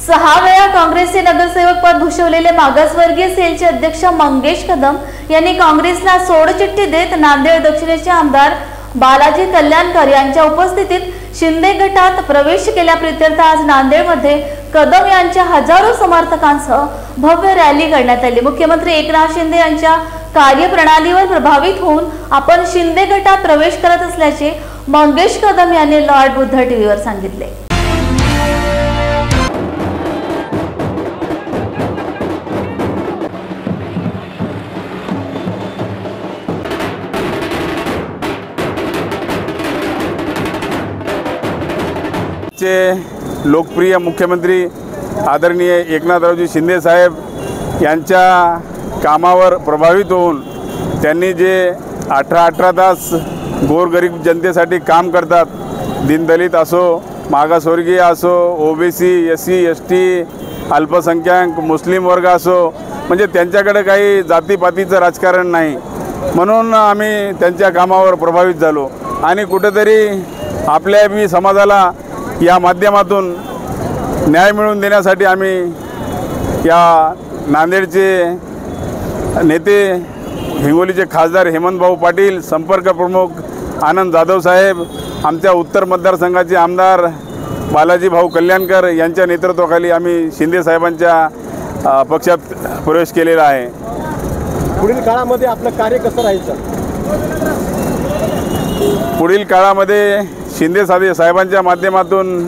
6 वेळा काँग्रेसचे नगरसेवक पद भूषवलेले मागासवर्गीय सेलचे अध्यक्ष मंगेश कदम यांनी काँग्रेसला सोडचिठ्ठी देत नांदेड दक्षिणेचे आमदार बालाजी कल्याणकर यांच्या उपस्थितीत शिंदे गटात प्रवेश केल्याप्रित्यर्थ आज नांदेडमध्ये कदम यांच्या हजारो समर्थकांसह भव्य रॅली करण्यात आली। मुख्यमंत्री एकनाथ शिंदे यांच्या कार्यप्रणालीवर प्रभावित होऊन आपण शिंदे गटात प्रवेश करत असल्याचे मंगेश कदम यांनी लॉर्ड बुद्ध टीव्हीवर सांगितले। लोकप्रिय मुख्यमंत्री आदरणीय एकनाथरावजी शिंदे साहेब यांच्या कामावर प्रभावित होऊन त्यांनी जे 18 तास गोरगरीब जनतेसाठी काम करतात, दीनदलित असो, मागासवर्गीय असो, ओबीसी, एससी, एसटी, अल्पसंख्याक, मुस्लिम वर्ग असो, म्हणजे त्यांच्याकडे काही जातीपातीचं राजकारण नाही, म्हणून आम्ही त्यांच्या कामावर प्रभावित झालो आणि कुठेतरी आपल्या मी समाजाला या माध्यमातून न्याय मिळवून देण्यासाठी आम्ही या नांदेडचे नेते, हिंगोलीचे खासदार हेमंतभाऊ पाटील, संपर्क प्रमुख आनंद जाधव साहेब, आमच्या उत्तर मतदारसंघाचे आमदार बालाजी भाऊ कल्याणकर यांच्या नेतृत्वाखाली आम्ही शिंदे साहेबांच्या पक्षात प्रवेश केलेला आहे। पुढील काळामध्ये आपलं कार्य कसं राहायचं? पुढील काळामध्ये शिंदे साहेबांच्या माध्यमातून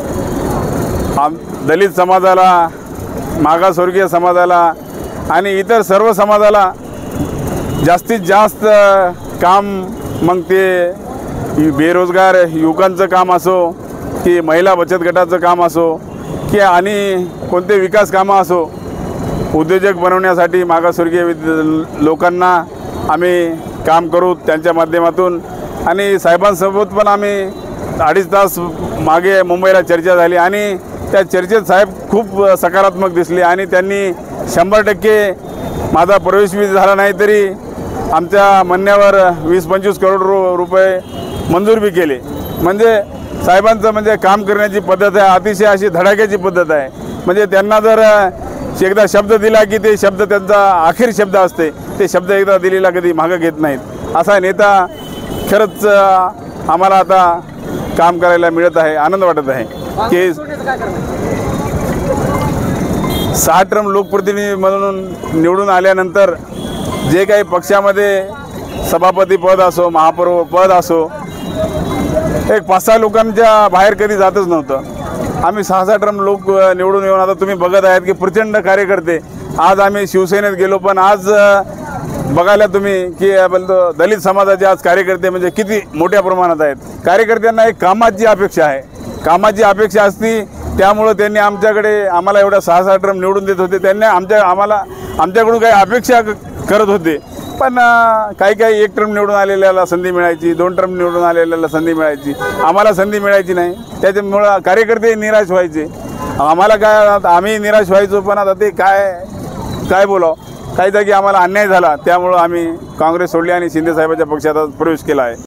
दलित समाजाला, मागासवर्गीय समाजाला आणि इतर सर्व समाजाला जास्तीत जास्त काम, मग ते बेरोजगार युवकांचं काम असो की महिला बचत गटाचं काम असो की आणि कोणते विकास कामं असो, उद्योजक बनवण्यासाठी मागासवर्गीय लोकांना आम्ही काम करू त्यांच्या माध्यमातून। आणि साहेबांसोबत पण आम्ही 2.5 तास मागे मुंबईला चर्चा झाली आणि त्या चर्चेत साहेब खूप सकारात्मक दिसले आणि त्यांनी 100% माझा प्रवेश झाला नाही तरी आमच्या म्हणण्यावर 20-25 करोड रुपये मंजूर बी केले। म्हणजे साहेबांचं म्हणजे काम करण्याची पद्धत आहे, अतिशय अशी धडाक्याची पद्धत आहे। म्हणजे त्यांना जर एकदा शब्द दिला की ते शब्द त्यांचा आखिर शब्द असते, ते शब्द एकदा दिलेला कधी मागं घेत नाहीत। असा नेता खरंच आम्हाला आता काम करायला मिळत आहे, आनंद वाटत आहे की 6 टर्म लोकप्रतिनिधी म्हणून निवडून आल्यानंतर जे काही पक्षामध्ये सभापती पद असो, महापौर पद असो, एक 5-6 लोकांच्या बाहेर कधी जातच नव्हतं। आम्ही 6 टर्म लोक निवडून येऊन आता तुम्ही बघत आहात की प्रचंड कार्यकर्ते, आज आम्ही शिवसेनेत गेलो पण आज बघायला तुम्ही की दलित समाजाचे आज कार्यकर्ते म्हणजे किती मोठ्या प्रमाणात आहेत। कार्यकर्त्यांना एक कामाची अपेक्षा आहे, कामाची अपेक्षा असती, त्यामुळे त्यांनी आम्हाला एवढ्या 6 टर्म निवडून देत होते। त्यांनी आमच्याकडून काही अपेक्षा करत होते, पण काही 1 टर्म निवडून आलेल्याला संधी मिळायची, 2 टर्म निवडून आलेल्याला संधी मिळायची, आम्हाला संधी मिळायची नाही। त्याच्यामुळं कार्यकर्ते निराश व्हायचे, आम्हाला काय, आम्ही निराश व्हायचो। पण आता ते काय बोलावं, काही जागी आम्हाला अन्याय झाला, त्यामुळं आम्ही काँग्रेस सोडली आणि शिंदे साहेबांच्या पक्षात प्रवेश केला आहे।